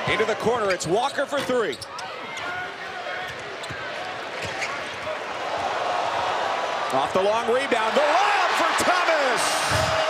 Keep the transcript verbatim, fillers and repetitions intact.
Into the corner, it's Walker for three. Off the long rebound, the layup for Thomas!